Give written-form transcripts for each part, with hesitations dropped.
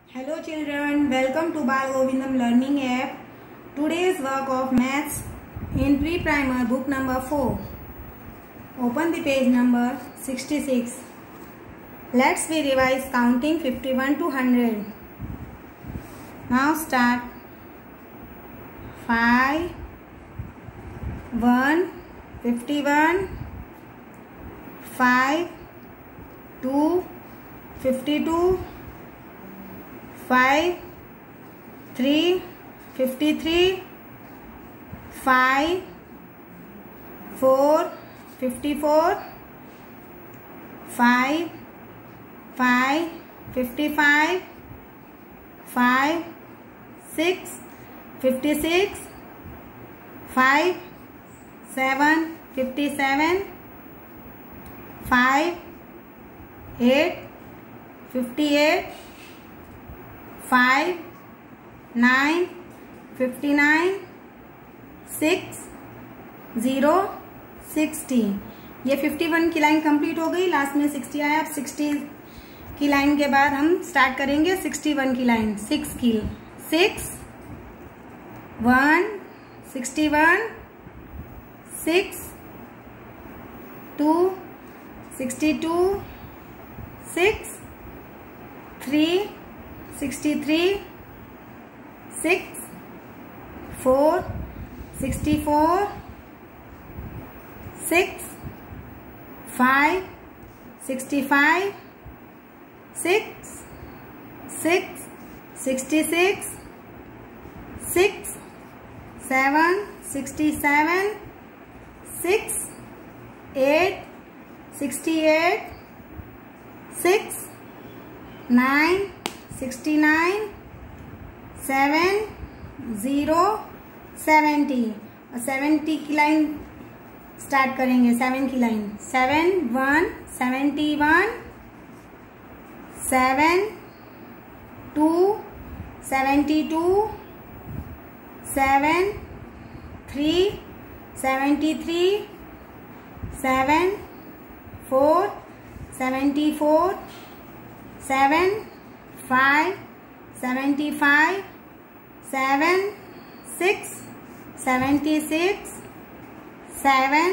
Hello children, welcome to Bal Govindam Learning App. Today's work of maths in pre-primer book number 4. Open the page number 66. Let's be revise counting 51 to 100. Now start. 5, 1, 51, 5, 2, 52, 5, 3, 53, 5, 4, 54, 5, 55, 5, 6, 56, 5, 7, 57, 5, 8, 58, 5, 9, 59, 6, 0, 60। ये 51 की line complete हो गई, last में 60 आया। अब 60 की line के बाद हम स्टार्ट करेंगे 61 की लाइन। 6 की 6, 1, 61, 6, 2, 62, 6, 3, 63, 6, 4, 64, 6, 5, 65, 6, 66, 6, 7, 67, 6, 8, 68, 6, 9, 69, 7, 0, 70। और 70 की लाइन स्टार्ट करेंगे। 7 की लाइन 7, 1, 71, 7, 2, 72, 7, 3, 73, 7, 4, 74, 7, 5, 75, 7, 6, 76, 7,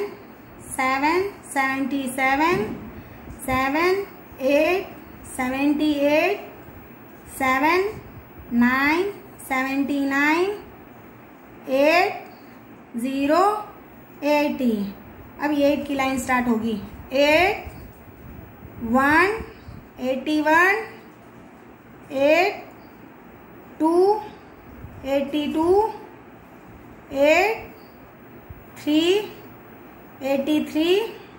77, 7, 8, 78, 7, 9, 79, 8, 0, 80। अब 8 की लाइन स्टार्ट होगी। 8, 1, 81, 8, 2, 82, 8, 3, 83,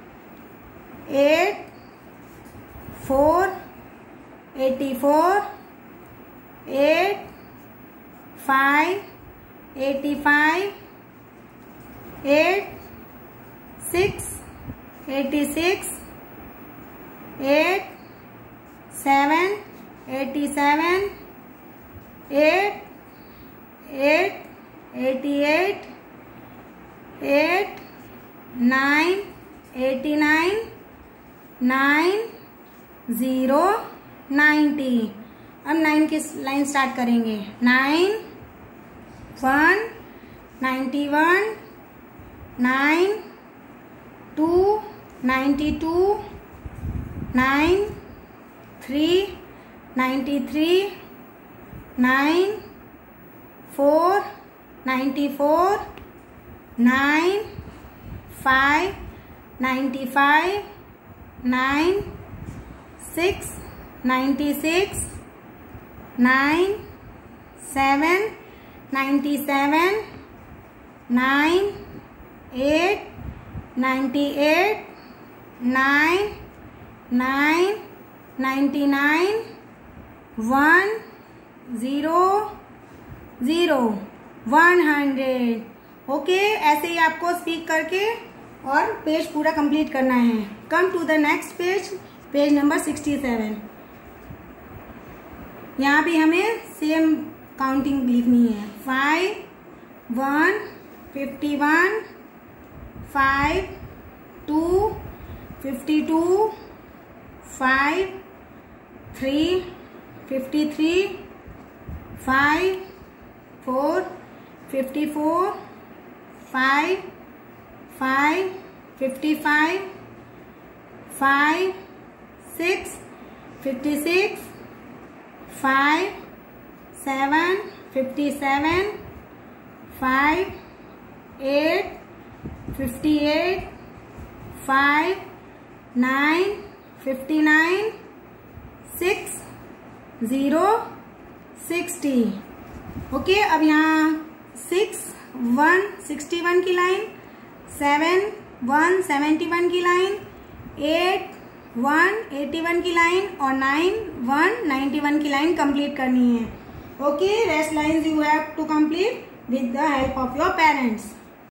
8, 4, 84, 8, 5, 85, 8, 6, 86, 8, 7, 87, 8, 88, 8, 9, 89, 9, 0, 90। अब 9 की लाइन स्टार्ट करेंगे। 9, 1, 91, 9, 2, 92, 9, 3, 93, 9, 4, 94, 9, 5, 95, 9, 6, 96, 9, 7, 97, 9, 8, 98, 9, 9, 99, 1, 0, 0, 100। ओके, ऐसे ही आपको स्पीक करके और पेज पूरा कंप्लीट करना है। Come to the next page, page number 67। यहाँ भी हमें सेम काउंटिंग लिखनी है। 5, 1, 51, 5, 2, 52, 5, 3, 53, 5 4 54 5 5 55 5 6 56 5 7 57 5 8 58 5 9 59 6 0 60। ओके, अब यहाँ 6 1 61 की लाइन, 7 1 71 की लाइन, 8 1 81 की लाइन और 9 1 91 की लाइन कंप्लीट करनी है। Okay, rest lines you have to complete with the help of your parents.